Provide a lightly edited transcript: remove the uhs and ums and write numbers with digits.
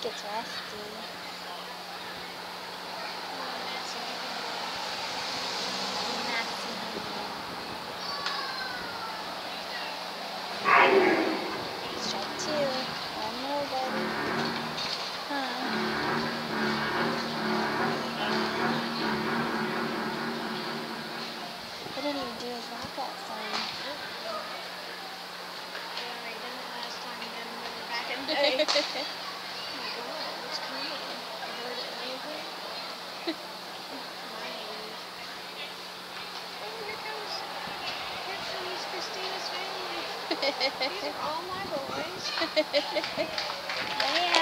Gets rusty. Messy. Strike two. One more, buddy. Huh? I didn't even do his lockout sign. Yeah, I did it last time, remember back in the day. Oh my god, what's coming? You heard it anything? My ears. Oh, here comes Christina's family. These are all my boys. Yeah.